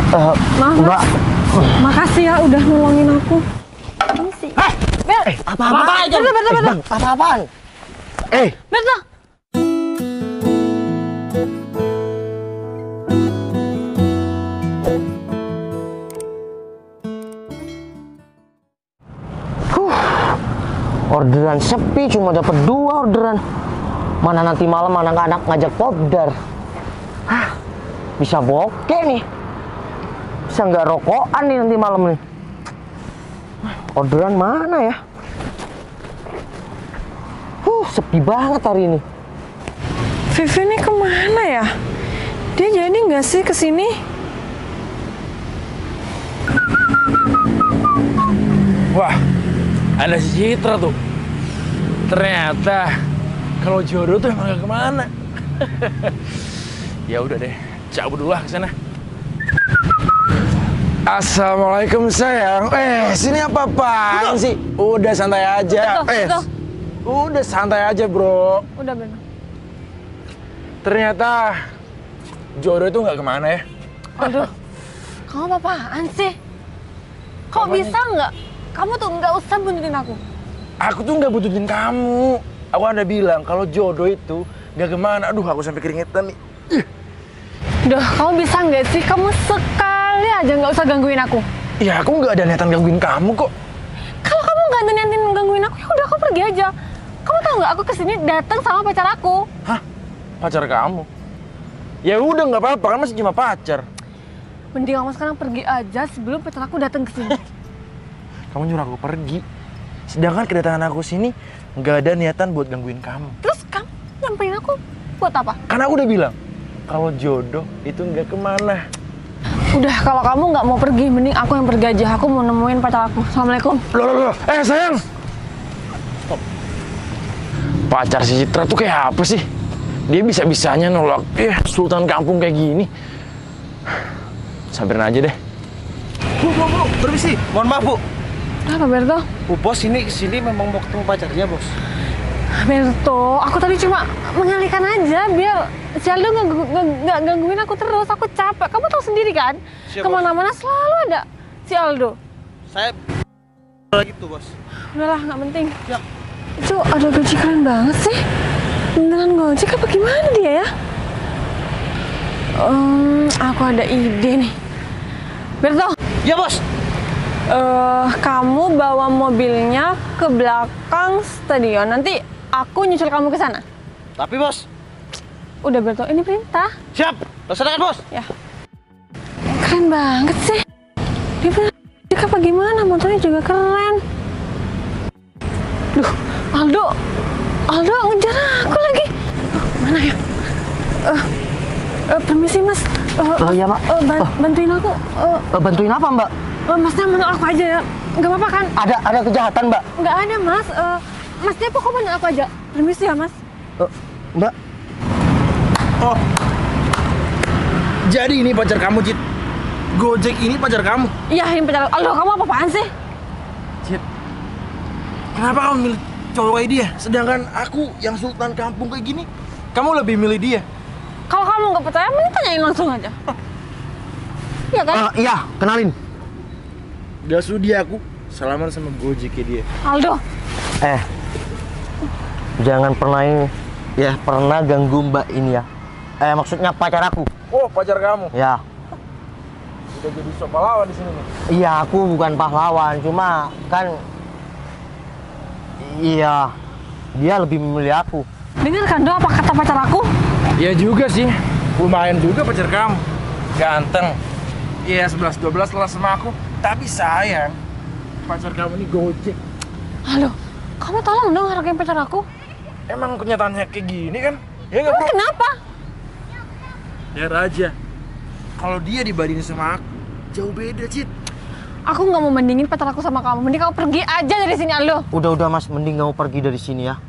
Maaf, Mbak. Makasih ya udah nolongin aku. Ini sih. Bel. Apa-apaan? Betul. Apa-apaan? Betul. Orderan sepi, cuma dapat 2 orderan. Mana nanti malam anak-anak ngajak popdar. Bisa bokeh nih. Bisa nggak rokokan nih nanti malam nih. Orderan mana ya? Sepi banget hari ini. Vivi ini kemana ya? Dia jadi nggak sih kesini? Wah, ada si Citra tuh. Ternyata kalau jodoh tuh emang gak kemana. Ya udah deh, cabut dulu lah ke sana. Assalamualaikum sayang. Sini apa-apaan sih? Udah santai aja. Betul. Udah santai aja, bro. Udah bener. Ternyata jodoh itu nggak kemana ya. Aduh, kamu apa-apaan sih? Kok bisa nggak? Kamu tuh nggak usah buntutin aku. Aku tuh nggak butuhin kamu. Aku udah bilang kalau jodoh itu nggak kemana. Aduh, aku sampai keringetan nih. Duh, kamu bisa nggak sih? Kamu sekali aja nggak usah gangguin aku. Ya, aku nggak ada niatan gangguin kamu kok. Kalau kamu nggak ada niatin gangguin aku, ya udah aku pergi aja. Kamu tahu nggak? Aku kesini datang sama pacar aku. Hah? Pacar kamu? Ya udah nggak apa-apa, kan masih cuma pacar. Mending kamu sekarang pergi aja sebelum pacar aku datang ke sini. Kamu nyuruh aku pergi. Sedangkan kedatangan aku sini nggak ada niatan buat gangguin kamu. Terus kamu nyamperin aku buat apa? Karena aku udah bilang kalau jodoh itu nggak kemana. Udah, kalau kamu nggak mau pergi, mending aku yang pergi aja. Aku mau nemuin pacar aku. Assalamualaikum. Loh. Sayang. Stop. Pacar si Citra tuh kayak apa sih? Dia bisa-bisanya nolak sultan kampung kayak gini. Samperin aja deh. Bu, permisi. Mohon maaf, Bu. Apa, Berto? Bu, bos ini kesini memang mau ketemu pacarnya, bos. Berto, aku tadi cuma mengalihkan aja biar si Aldo nggak gangguin aku terus. Aku capek. Kamu tahu sendiri kan? Siap, kemana-mana selalu ada si Aldo. Saya gitu, bos. Udahlah, nggak penting. Siap. Itu ada gaji keren banget sih. Beneran Gojek apa gimana dia ya? Aku ada ide nih. Berto, Ya, bos. kamu bawa mobilnya ke belakang stadion. Nanti aku nyusul kamu ke sana. Tapi, bos. Udah, Berto, ini perintah. Siap. Laksanakan, bos. Ya. Keren banget sih. Dia bener apa gimana? Motornya juga keren. Duh, Aldo ngejar aku lagi. Mana ya? Permisi, Mas. Ya, Mbak. Bantuin aku. Bantuin apa, Mbak? Masnya menolak aku aja ya. Nggak apa-apa kan? Ada kejahatan, Mbak? Nggak ada, Mas. Masnya pokoknya bantu aku aja. Permisi ya, Mas. Mbak. Oh. Jadi ini pacar kamu, Cit. Gojek ini pacar kamu. Iya, ini pacar. Aldo, kamu apa-apaan sih? Cit. Kenapa kamu milih cowok kayak dia? Sedangkan aku yang sultan kampung kayak gini, kamu lebih milih dia. Kalau kamu nggak percaya, mending tanyain langsung aja. Iya kan? Iya, kenalin. Gak sudi aku salaman sama Gojek kayak dia. Aldo. Jangan pernah ganggu Mbak ini ya. Maksudnya pacar aku. Oh, pacar kamu. Ya. Udah jadi sok pahlawan di sini nih. Iya, aku bukan pahlawan, cuma kan iya, dia lebih memilih aku. Dengar kan, Do, apa kata pacar aku? Iya juga sih. Lumayan juga pacar kamu. Ganteng. Iya, 11-12 lah sama aku. Tapi sayang, pacar kamu ini Gojek. Halo, kamu tolong dong hargain pacar aku. Emang kenyataannya kayak gini kan? Ya nggak, Emang Bro? kenapa? Ya Raja. Kalau dia dibandingin sama aku, jauh beda, Cit. Aku nggak mau bandingin pacar aku sama kamu. Mending kamu pergi aja dari sini, Aldo. Udah Mas, mending kamu pergi dari sini ya.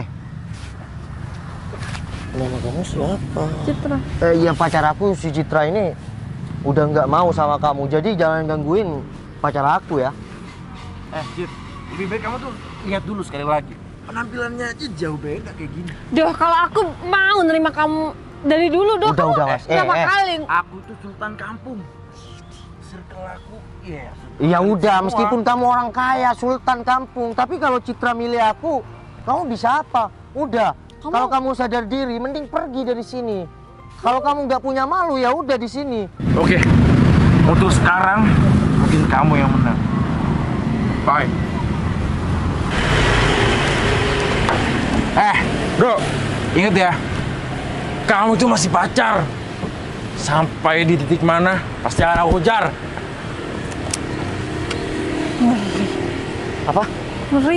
Nama kamu siapa? Citra. Yang pacar aku si Citra ini udah nggak mau sama kamu, jadi jangan gangguin pacar aku ya. Cit, lebih baik kamu tuh lihat dulu sekali lagi. Penampilannya aja jauh beda kayak gini. Duh, kalau aku mau nerima kamu dari dulu, Do. Udah, Kamu Mas. berapa kali? Aku tuh sultan kampung. circle aku, iya. Ya udah, Semua. meskipun kamu orang kaya, sultan kampung, tapi kalau Citra milih aku, kamu bisa apa? Udah, kalau kamu sadar diri, mending pergi dari sini. Kalau kamu nggak punya malu, ya udah di sini. Oke, untuk sekarang mungkin kamu yang menang. Bye. Bro, inget ya, kamu itu masih pacar. Sampai di titik mana, pasti akan aku kejar. Apa? Ngeri.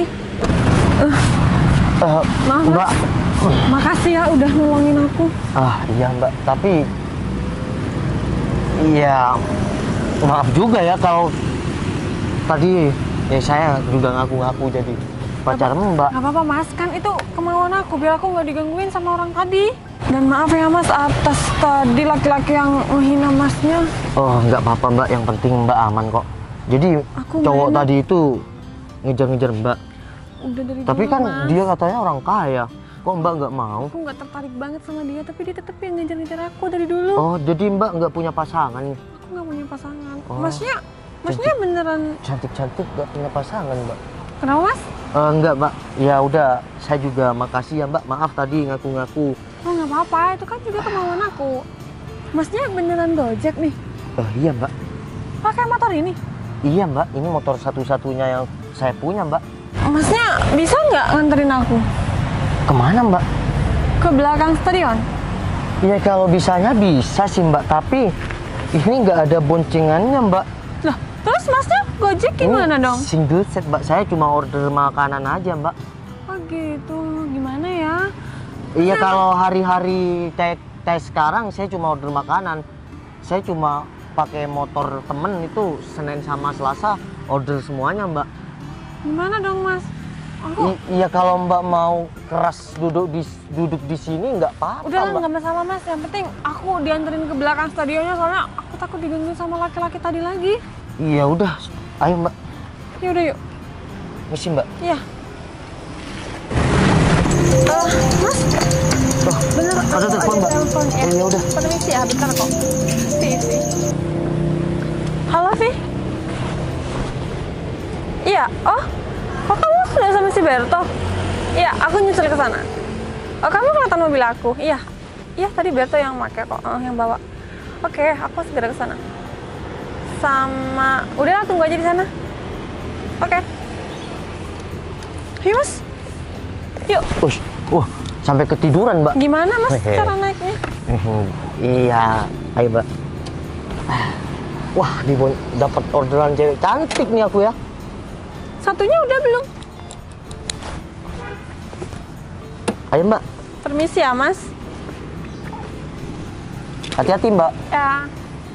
Maaf, Mbak. makasih ya udah nolongin aku. Iya Mbak, tapi iya maaf juga ya kalau tadi saya juga ngaku-ngaku jadi pacarmu Mbak. Gak apa-apa Mas, kan itu kemauan aku biar aku nggak digangguin sama orang tadi. Dan maaf ya Mas atas tadi laki-laki yang menghina Masnya. Oh nggak apa-apa Mbak, yang penting Mbak aman kok. Jadi Aku cowok nggak enak. tadi itu ngejar-ngejar Mbak. Udah dari Tapi dulu, kan Mas. dia katanya orang kaya. Kok Mbak nggak mau? Aku nggak tertarik banget sama dia, tapi dia tetap yang ngejar-ngejar aku dari dulu. Oh jadi Mbak nggak punya pasangan nih? Aku nggak punya pasangan. Oh. Masnya beneran? Cantik-cantik nggak punya pasangan Mbak? Kenapa Mas? Enggak Mbak, ya udah saya juga makasih ya Mbak. Maaf tadi ngaku-ngaku. Oh nggak apa-apa, itu kan juga kemauan aku. Masnya beneran Gojek nih? Iya Mbak. Pakai motor ini? Iya Mbak, ini motor satu-satunya yang saya punya Mbak. Masnya bisa nggak nganterin aku Kemana Mbak? ke belakang stadion? Ya kalau bisanya bisa sih Mbak, tapi ini nggak ada boncengannya Mbak. Lah, terus Masnya Gojek gimana Ini dong? single set Mbak, saya cuma order makanan aja Mbak. Oh gitu, gimana ya? Iya kalau hari-hari teh sekarang saya cuma order makanan. Saya cuma pakai motor temen itu Senin sama Selasa order semuanya Mbak. Gimana dong Mas? Aku Iya kalau Mbak mau keras duduk di sini nggak apa-apa udah lah Mbak. nggak masalah Mas. Yang penting aku dianterin ke belakang stadionnya soalnya aku takut digangguin sama laki-laki tadi lagi. Iya udah, ayo Mbak. Ya udah yuk. Misi Mbak. Iya. Mas, Oh, bener ada telepon Mbak. telepon ya. Ya udah. Permisi ya, bentar kok. Vi. Halo Vi. Iya, oh kamu sudah sama si Berto? Iya, aku nyusul ke sana. Oh kamu kelihatan mobil aku? Iya, iya tadi Berto yang pakai kok, yang bawa. Oke, aku segera ke sana. Sama, udah tunggu aja di sana. Oke. Yuk Mas, yuk. Ush, wah sampai ketiduran Mbak. Gimana Mas Hehe. cara naiknya? Iya, ayo Mbak. Wah, dapat orderan cewek cantik nih aku ya. Satunya udah belum? Ayo Mbak, Permisi ya Mas. hati-hati Mbak. Ya,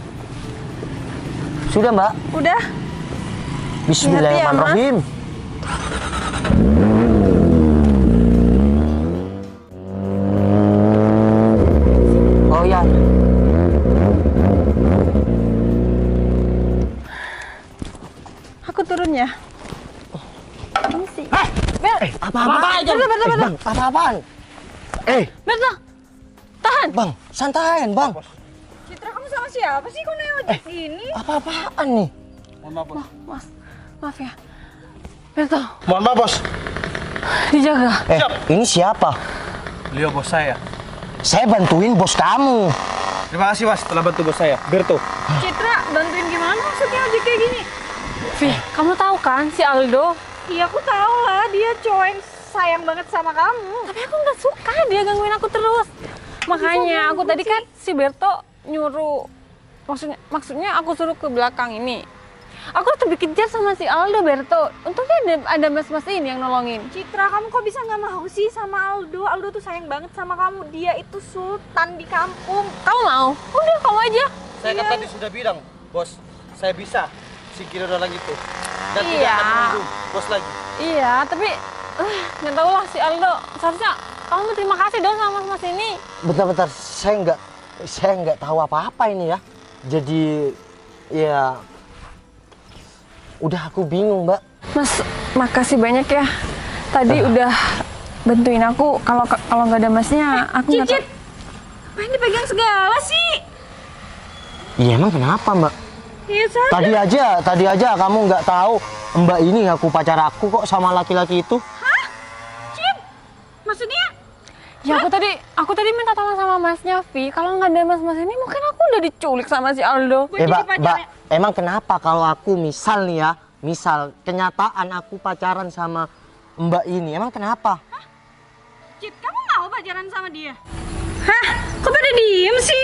Sudah Mbak. udah. Bismillahirrahmanirrahim. Oh ya. Aku turun ya. Permisi. Apa-apaan? Bang. Apa-apaan? Berto, tahan. Bang, santai Bang. Citra kamu sama siapa sih kok naik ojek gini? Apa-apaan nih? Mohon maaf, Bos. Mas, maaf ya. Berto, Mohon maaf, Bos. dijaga. Siap. Ini siapa? Beliau bos saya. Saya bantuin bos kamu. Terima kasih, Mas, telah bantu bos saya. Berto. Citra, bantuin gimana maksudnya ojek kayak gini? Vi, kamu tahu kan si Aldo? Iya aku tahu lah, dia cowok yang sayang banget sama kamu. Tapi aku nggak suka dia gangguin aku terus. Makanya aku tadi kan si Berto nyuruh, maksudnya aku suruh ke belakang ini. Aku tuh dikejar sama si Aldo Berto. Untungnya ada mas-mas ini yang nolongin. Citra, kamu kok bisa nggak mau sih sama Aldo? Aldo tuh sayang banget sama kamu. Dia itu sultan di kampung. Kamu mau? Udah kamu aja. Saya kan tadi sudah bilang, Bos, saya bisa singkirin orang itu. Dan tidak Iya. akan menunggu bos lagi. Iya, tapi nggak tahu lah si Aldo. Seharusnya kamu terima kasih dong sama mas ini. Bentar-bentar, saya nggak tahu apa-apa ini ya. Jadi ya udah aku bingung Mbak. Mas, makasih banyak ya. Tadi udah bantuin aku. Kalau nggak ada masnya, aku nggak tahu. Cicit, apa yang dipegang segala sih? Iya emang kenapa Mbak? Iya, sadar. Tadi aja kamu nggak tahu Mbak ini ngaku pacar aku kok sama laki-laki itu. Cip, maksudnya? Ya aku tadi minta tolong sama masnya Vi. Kalau nggak ada mas ini mungkin aku udah diculik sama si Aldo. Buat jadi Mbak, pacarnya. emang kenapa kalau aku misal nih ya, misal kenyataan aku pacaran sama Mbak ini, emang kenapa? Cip, kamu mau pacaran sama dia? Hah? Kok pada diem sih?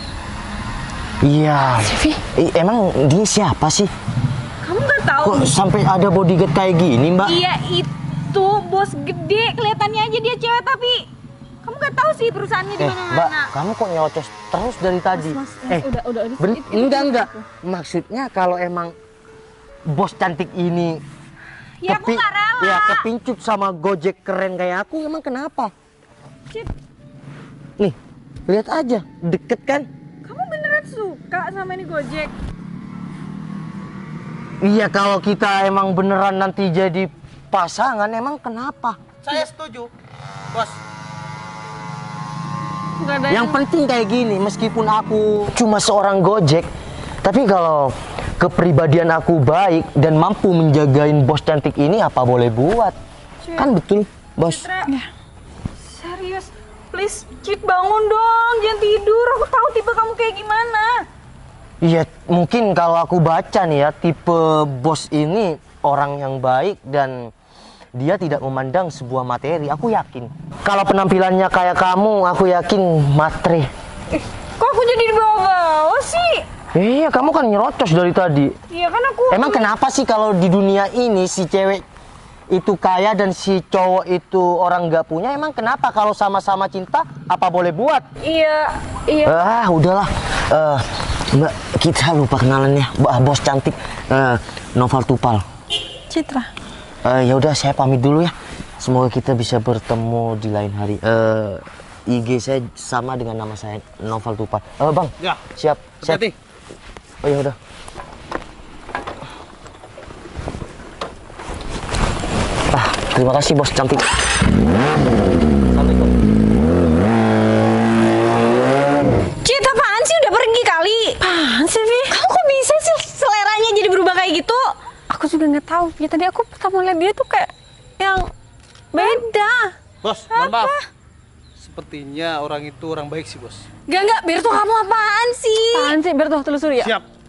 Iya. Vi, Emang dia siapa sih? Kamu nggak tahu? Kok sampai ada bodyguard kayak gini, Mbak? Iya itu bos gede, kelihatannya aja dia cewek tapi kamu nggak tahu sih perusahaannya di Mbak, mana-mana. kamu kok nyocos terus dari tadi? udah. Enggak. Maksudnya kalau emang bos cantik ini Ya aku nggak rela. ya kepincut sama Gojek keren kayak aku, emang kenapa? Cip, Nih, lihat aja, deket kan? kamu beneran suka sama ini Gojek? Iya, kalau kita emang beneran nanti jadi pasangan, emang kenapa? Saya setuju, bos. nggak ada Yang penting kayak gini, meskipun aku cuma seorang Gojek, tapi kalau kepribadian aku baik dan mampu menjagain bos cantik ini, apa boleh buat? Kan betul, bos? Citra, serius, please Cip bangun dong, jangan tidur. Aku tahu tipe kamu kayak gimana. Iya, mungkin kalau aku baca nih ya, tipe bos ini orang yang baik dan dia tidak memandang sebuah materi. Aku yakin. Kalau penampilannya kayak kamu, aku yakin matre. Kok aku jadi dibawa-bawa sih? Iya, kamu kan nyerocos dari tadi. Iya kan aku. Emang kenapa sih kalau di dunia ini si cewek itu kaya dan si cowok itu orang nggak punya? Emang kenapa kalau sama-sama cinta, apa boleh buat? Iya. Udahlah. Mbak, kita lupa kenalannya. Bos cantik, Noval Tupal. Citra. Ya udah, saya pamit dulu ya. Semoga kita bisa bertemu di lain hari. IG saya sama dengan nama saya, Noval Tupal. Bang. Ya. Siap. Hati-hati. Oh ya udah. Terima kasih bos cantik. Assalamualaikum. Cit, apaan sih udah pergi kali? Apaan sih Vi? Kamu kok bisa sih seleranya jadi berubah kayak gitu? Aku juga nggak tahu. Ya tadi aku pertama lihat dia tuh kayak yang beda. Bos, mohon maaf. Sepertinya orang itu orang baik sih, bos. Enggak, Berto kamu apaan sih? Apaan sih? Biar tuh telusuri ya. Siap.